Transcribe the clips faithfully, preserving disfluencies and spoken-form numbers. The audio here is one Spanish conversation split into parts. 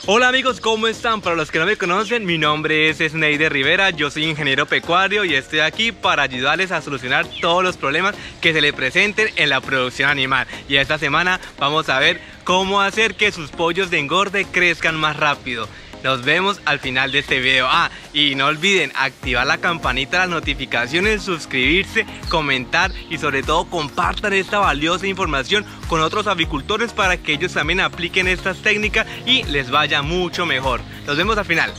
Hola amigos, ¿cómo están? Para los que no me conocen, mi nombre es Sneider Rivera, yo soy ingeniero pecuario y estoy aquí para ayudarles a solucionar todos los problemas que se les presenten en la producción animal. Y esta semana vamos a ver cómo hacer que sus pollos de engorde crezcan más rápido. Nos vemos al final de este video. Ah, y no olviden activar la campanita de las notificaciones, suscribirse, comentar y sobre todo compartan esta valiosa información con otros avicultores para que ellos también apliquen estas técnicas y les vaya mucho mejor. Nos vemos al final.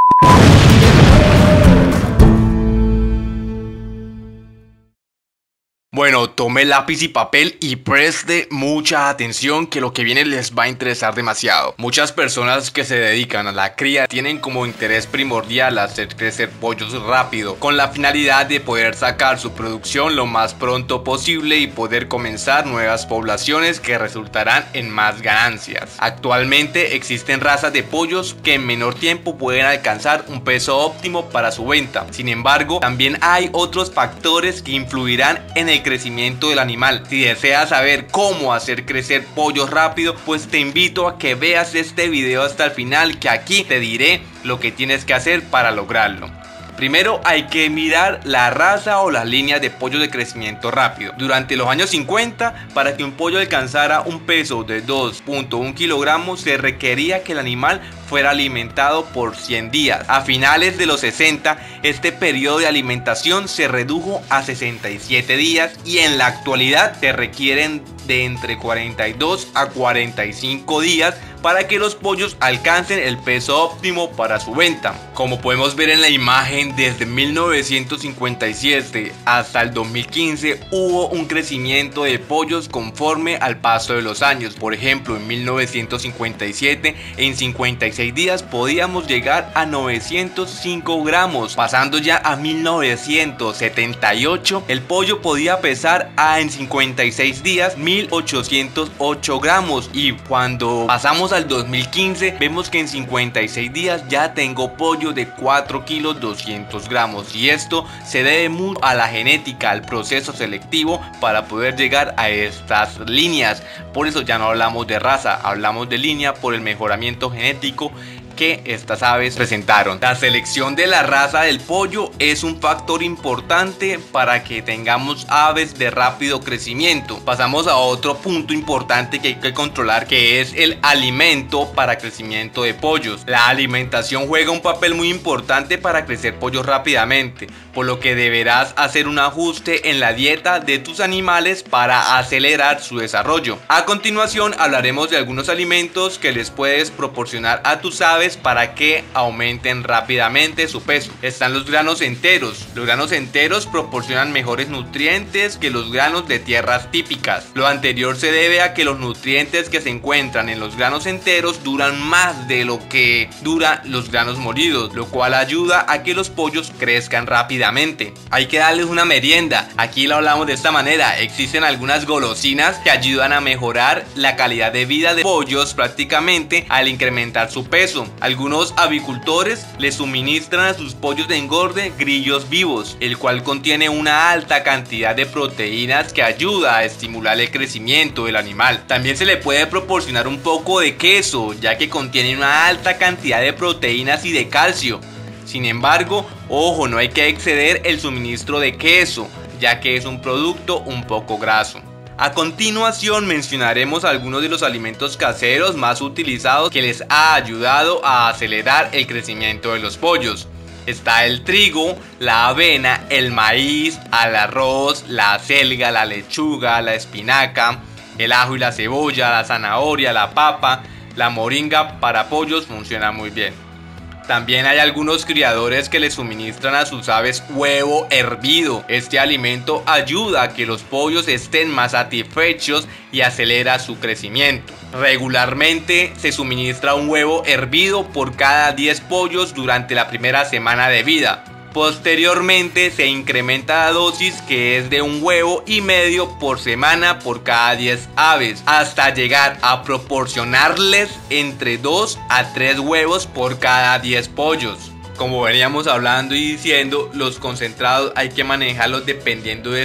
Bueno, tome lápiz y papel y preste mucha atención que lo que viene les va a interesar demasiado. Muchas personas que se dedican a la cría tienen como interés primordial hacer crecer pollos rápido, con la finalidad de poder sacar su producción lo más pronto posible y poder comenzar nuevas poblaciones que resultarán en más ganancias. Actualmente existen razas de pollos que en menor tiempo pueden alcanzar un peso óptimo para su venta. Sin embargo, también hay otros factores que influirán en el crecimiento del animal. Si deseas saber cómo hacer crecer pollos rápido, pues te invito a que veas este video hasta el final, que aquí te diré lo que tienes que hacer para lograrlo. Primero hay que mirar la raza o las líneas de pollos de crecimiento rápido. Durante los años cincuenta, para que un pollo alcanzara un peso de dos punto uno kilogramos, se requería que el animal fuera alimentado por cien días. A finales de los sesenta, este periodo de alimentación se redujo a sesenta y siete días y en la actualidad se requieren de entre cuarenta y dos a cuarenta y cinco días para que los pollos alcancen el peso óptimo para su venta. Como podemos ver en la imagen, desde mil novecientos cincuenta y siete hasta el dos mil quince hubo un crecimiento de pollos conforme al paso de los años. Por ejemplo, en mil novecientos cincuenta y siete, en cincuenta y seis días podíamos llegar a novecientos cinco gramos. Pasando ya a mil novecientos setenta y ocho, el pollo podía pesar a en cincuenta y seis días mil ochocientos ocho gramos, y cuando pasamos al dos mil quince vemos que en cincuenta y seis días ya tengo pollo de cuatro kilos doscientos gramos, y esto se debe mucho a la genética, al proceso selectivo para poder llegar a estas líneas. Por eso ya no hablamos de raza, hablamos de línea por el mejoramiento genético que estas aves presentaron. La selección de la raza del pollo es un factor importante para que tengamos aves de rápido crecimiento. Pasamos a otro punto importante que hay que controlar, que es el alimento para crecimiento de pollos. La alimentación juega un papel muy importante para crecer pollos rápidamente, por lo que deberás hacer un ajuste en la dieta de tus animales para acelerar su desarrollo. A continuación hablaremos de algunos alimentos que les puedes proporcionar a tus aves para que aumenten rápidamente su peso. Están los granos enteros. Los granos enteros proporcionan mejores nutrientes que los granos de tierras típicas. Lo anterior se debe a que los nutrientes que se encuentran en los granos enteros duran más de lo que duran los granos molidos, lo cual ayuda a que los pollos crezcan rápidamente. Hay que darles una merienda. Aquí lo hablamos de esta manera. Existen algunas golosinas que ayudan a mejorar la calidad de vida de pollos prácticamente al incrementar su peso. Algunos avicultores le suministran a sus pollos de engorde grillos vivos, el cual contiene una alta cantidad de proteínas que ayuda a estimular el crecimiento del animal. También se le puede proporcionar un poco de queso, ya que contiene una alta cantidad de proteínas y de calcio. Sin embargo, ojo, no hay que exceder el suministro de queso, ya que es un producto un poco graso. A continuación mencionaremos algunos de los alimentos caseros más utilizados que les ha ayudado a acelerar el crecimiento de los pollos. Está el trigo, la avena, el maíz, el arroz, la acelga, la lechuga, la espinaca, el ajo y la cebolla, la zanahoria, la papa, la moringa para pollos funciona muy bien. También hay algunos criadores que le suministran a sus aves huevo hervido. Este alimento ayuda a que los pollos estén más satisfechos y acelera su crecimiento. Regularmente se suministra un huevo hervido por cada diez pollos durante la primera semana de vida. Posteriormente se incrementa la dosis, que es de un huevo y medio por semana por cada diez aves, hasta llegar a proporcionarles entre dos a tres huevos por cada diez pollos. Como veníamos hablando y diciendo, los concentrados hay que manejarlos dependiendo de su edad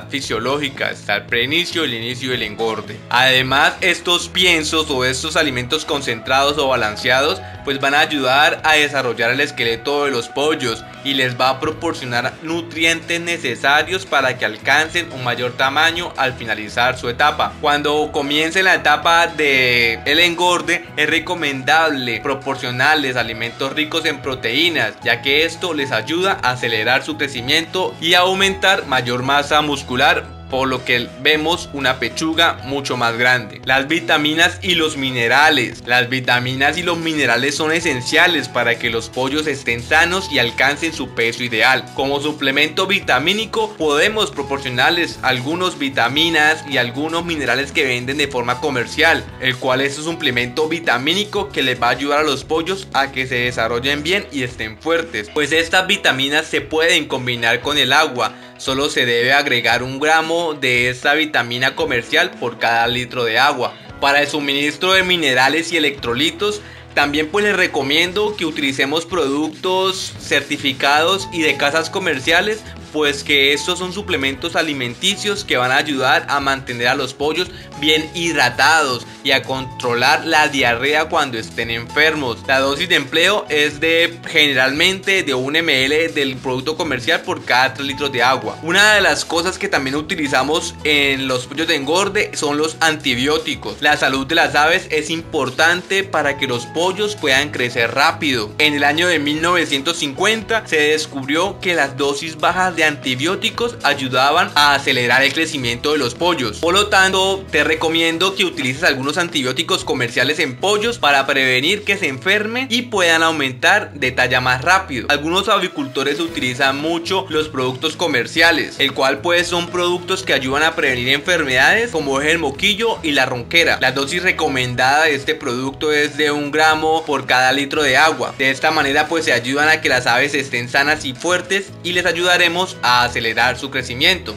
edad fisiológica, está el preinicio, el inicio y el engorde. Además, estos piensos o estos alimentos concentrados o balanceados pues van a ayudar a desarrollar el esqueleto de los pollos y les va a proporcionar nutrientes necesarios para que alcancen un mayor tamaño al finalizar su etapa. Cuando comience la etapa de el engorde, es recomendable proporcionarles alimentos ricos en proteínas, ya que esto les ayuda a acelerar su crecimiento y a aumentar mayor masa muscular, por lo que vemos una pechuga mucho más grande. Las vitaminas y los minerales. Las vitaminas y los minerales son esenciales para que los pollos estén sanos y alcancen su peso ideal. Como suplemento vitamínico podemos proporcionarles algunas vitaminas y algunos minerales que venden de forma comercial, el cual es un suplemento vitamínico que les va a ayudar a los pollos a que se desarrollen bien y estén fuertes, pues estas vitaminas se pueden combinar con el agua. Solo se debe agregar un gramo de esta vitamina comercial por cada litro de agua. Para el suministro de minerales y electrolitos, también pues les recomiendo que utilicemos productos certificados y de casas comerciales, pues que estos son suplementos alimenticios que van a ayudar a mantener a los pollos bien hidratados y a controlar la diarrea cuando estén enfermos. La dosis de empleo es de generalmente de un mililitro del producto comercial por cada tres litros de agua. Una de las cosas que también utilizamos en los pollos de engorde son los antibióticos. La salud de las aves es importante para que los pollos puedan crecer rápido. En el año de mil novecientos cincuenta se descubrió que las dosis bajas de antibióticos ayudaban a acelerar el crecimiento de los pollos. Por lo tanto, te recomiendo que utilices algunos antibióticos comerciales en pollos para prevenir que se enfermen y puedan aumentar de talla más rápido. Algunos avicultores utilizan mucho los productos comerciales, el cual pues son productos que ayudan a prevenir enfermedades como es el moquillo y la ronquera. La dosis recomendada de este producto es de un gramo por cada litro de agua. De esta manera pues se ayudan a que las aves estén sanas y fuertes y les ayudaremos a acelerar su crecimiento.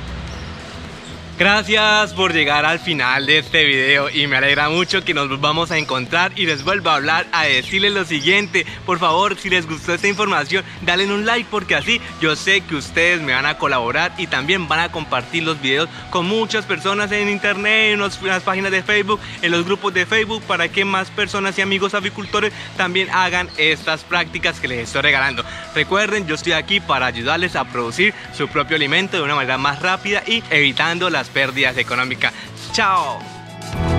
Gracias por llegar al final de este video y me alegra mucho que nos volvamos a encontrar y les vuelvo a hablar a decirles lo siguiente. Por favor, si les gustó esta información, dale un like porque así yo sé que ustedes me van a colaborar y también van a compartir los videos con muchas personas en internet, en, los, en las páginas de Facebook, en los grupos de Facebook, para que más personas y amigos avicultores también hagan estas prácticas que les estoy regalando. Recuerden, yo estoy aquí para ayudarles a producir su propio alimento de una manera más rápida y evitando las pérdidas económicas. ¡Chao!